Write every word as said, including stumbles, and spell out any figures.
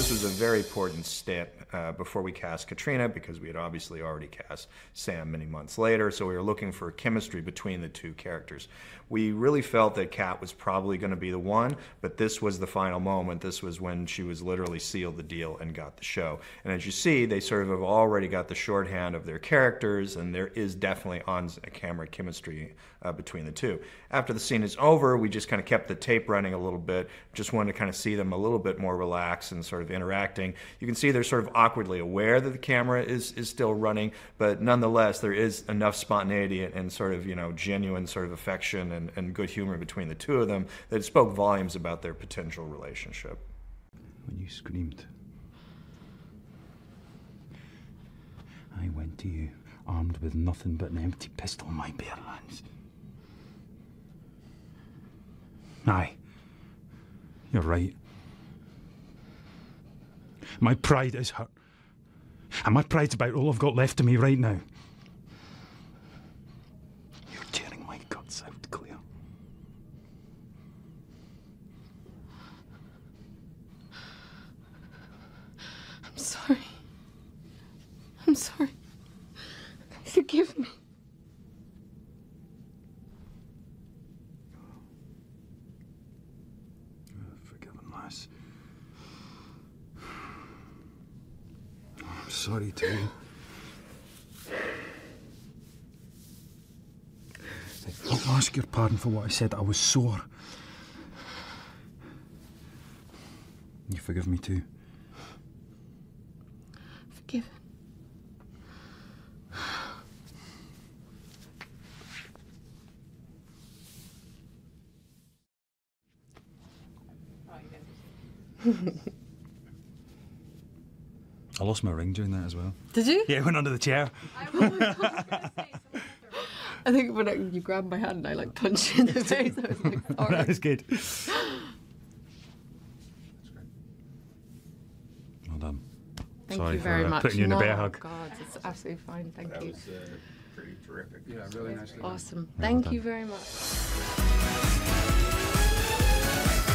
this was a very important step uh, before we cast Katrina, because we had obviously already cast Sam many months later, so we were looking for chemistry between the two characters. We really felt that Kat was probably going to be the one, but this was the final moment. This was when she was literally sealed the deal and got the show. And as you see, they sort of have already got the shorthand of their characters, and there is definitely on-camera chemistry uh, between the two. After the scene is over, we just kind of kept the tape running a little bit, just wanted to kind of see them a little bit more relaxed and sort of interacting. You can see they're sort of awkwardly aware that the camera is, is still running, but nonetheless, there is enough spontaneity and, and sort of, you know, genuine sort of affection and, and good humor between the two of them that it spoke volumes about their potential relationship. When you screamed, I went to you armed with nothing but an empty pistol in my bare hands. Aye, you're right. My pride is hurt. And my pride's about all I've got left of me right now. You're tearing my guts out, Claire. I'm sorry. I'm sorry. Forgive me. Forgiven, lass. I'm sorry too. I'll ask your pardon for what I said. I was sore. You forgive me too? Forgiven. I lost my ring during that as well. Did you? Yeah, it went under the chair. I think when I, you grabbed my hand, I like punched you in the face. I was like, sorry. That was good. Well done. Thank Sorry you very for uh, much. putting you in a no, bear hug. God, it's absolutely fine. Thank That you. was uh, pretty terrific. Yeah, really nicely done. Awesome. Well Thank done. you very much.